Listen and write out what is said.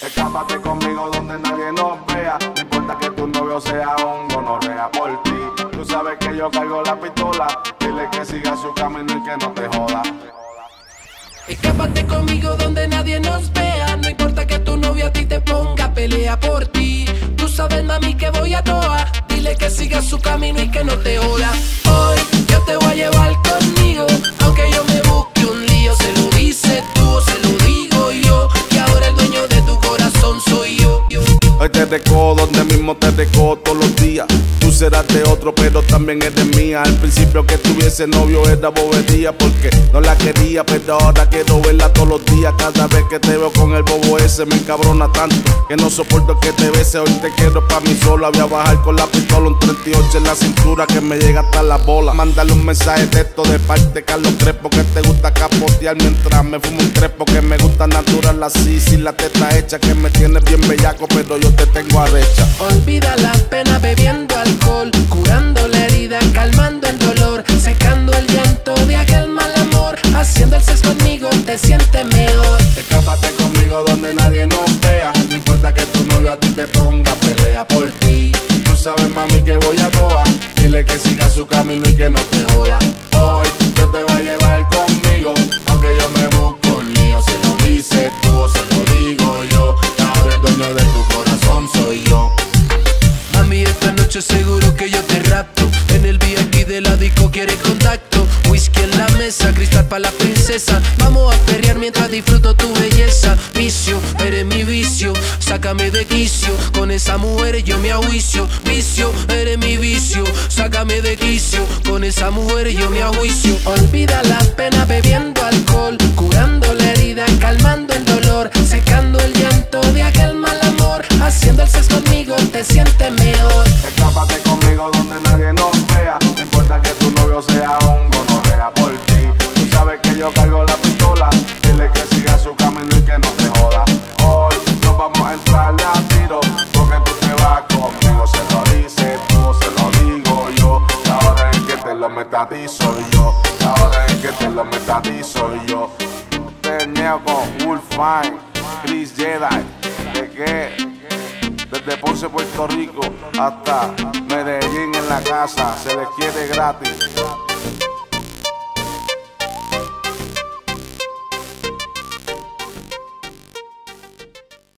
Escápate conmigo donde nadie nos vea. No importa que tu novio sea un gonorrea por ti. Tú sabes que yo cargo la pistola. Dile que siga su camino y que no te joda. Escápate conmigo donde nadie nos vea. No importa que tu novio a ti te ponga, pelea por ti. Tú sabes, mami, que voy a toa. Dile que siga su camino y que no te joda. Hoy yo te voy a llevar conmigo, aunque yo me busque un lío. Se lo dices tú, se lo digo yo, que ahora el dueño de tu corazón soy yo. Hoy te recojo donde mismo te recojo todos los días. Tú serás de otro, pero también eres mía. Al principio que tuviese novio era bobería, porque no la quería, pero ahora quiero verla todos los días. Cada vez que te veo con el bobo ese me encabrona tanto que no soporto que te bese. Hoy te quiero pa' mí sola. Voy a bajar con la pistola, un 38 en la cintura que me llega hasta la bola. Mándale un mensaje de texto de parte de Carlos Crespo, que te gusta capotear mientras me fumo un crespo. Que me gusta natural así, sin la teta hecha, que me tienes bien bellaco, pero yo te tengo arrecha. Olvida la pena bebiendo alcohol, curando la herida, calmando el dolor, secando el llanto de aquel mal amor. Haciendo el sexo conmigo te sientes mejor. Escápate conmigo donde nadie nos vea. No importa que tu novio a ti te ponga, pelea por ti. Tú sabes, mami, que voy a toa. Dile que siga su camino y que no te joda. Hoy yo te voy a llevar conmigo, aunque yo me busco un lío. Se lo dices tú o se lo digo yo, que ahora el dueño de tu corazón soy yo. Mami, esta noche seguro que yo te rapto. En el VIP de la disco quiere contacto. Whisky en la mesa, cristal pa' la princesa. Vamos a perrear mientras disfruto tu belleza. Vicio, eres mi vicio, sácame de quicio. Con esa mujer yo me ajuicio. Vicio, eres mi vicio, sácame de quicio. Con esa mujer yo me ajuicio. Olvida la pena bebiendo alcohol, curando la herida, calmando el dolor, secando el llanto de aquel mal amor. Haciendo el sexo conmigo te sientes mejor. Escápate conmigo donde nadie nos vea. No importa que tu novio sea un gonorrea por ti. Tú sabes que yo cargo la pistola. Dile que siga su camino y que no te joda. Hoy nos vamos a entrarle a tiro, porque tú te vas conmigo. Se lo dices tú o se lo digo yo. Ahora es que te lo meta a ti soy yo. Ahora es que te lo meta a ti soy yo. Teneo con Wolfine, Chris Jedi. ¿De qué? Desde Ponce, Puerto Rico hasta Medellín en la casa, se les quiere gratis.